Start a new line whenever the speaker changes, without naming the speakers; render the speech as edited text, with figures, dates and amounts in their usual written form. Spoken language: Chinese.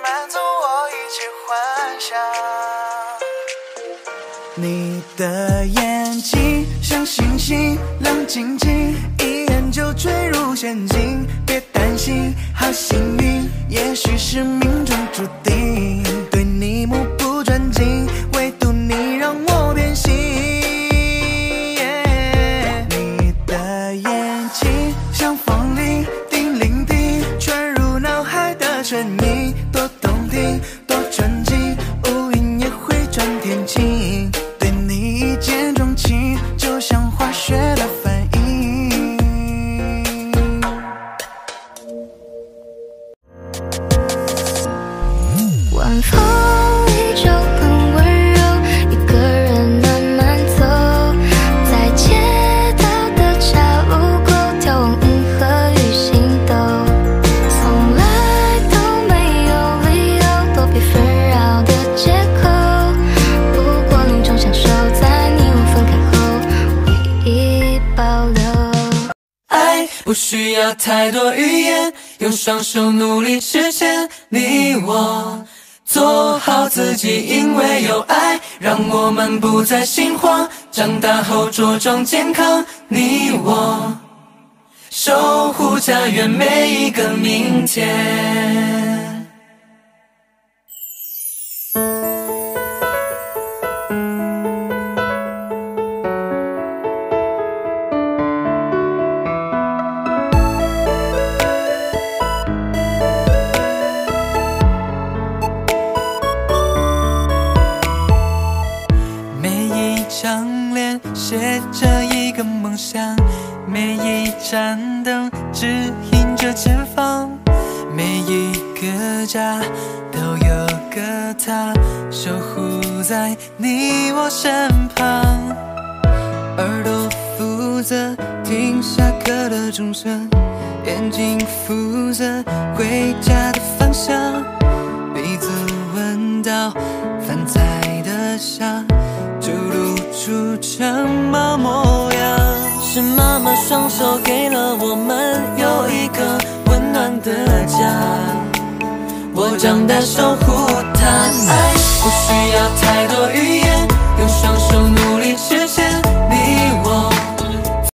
满足我一切幻想。你的眼睛像星星亮晶晶，一眼就坠入陷阱。别担心，好幸运，也许是命中注定。对你目不转睛，唯独你让我变心。你的眼睛像风铃，叮铃叮，传入脑海的声音，多动听，多纯净，乌云也会转天晴。对你一见钟情，就像化学的反应。
晚风依旧很温柔，一个人慢慢走，在街道的岔路口眺望银河与星斗，从来都没有理由躲避纷扰的借口，不过另一种享受，在你我分开后回忆保留。
爱不需要太多语言，用双手努力实现。你我做好自己，因为有爱，让我们不再心慌。长大后茁壮健康，你我守护家园每一个明天。张脸写着一个梦想，每一盏灯指引着前方，每一个家都有个他守护在你我身旁。耳朵负责听下课的钟声，眼睛负责回家的方向，鼻子闻到饭菜的香，就露出城堡模样。是妈妈双手给了我们有一个温暖的家，我长大守护它。爱不需要太多语言，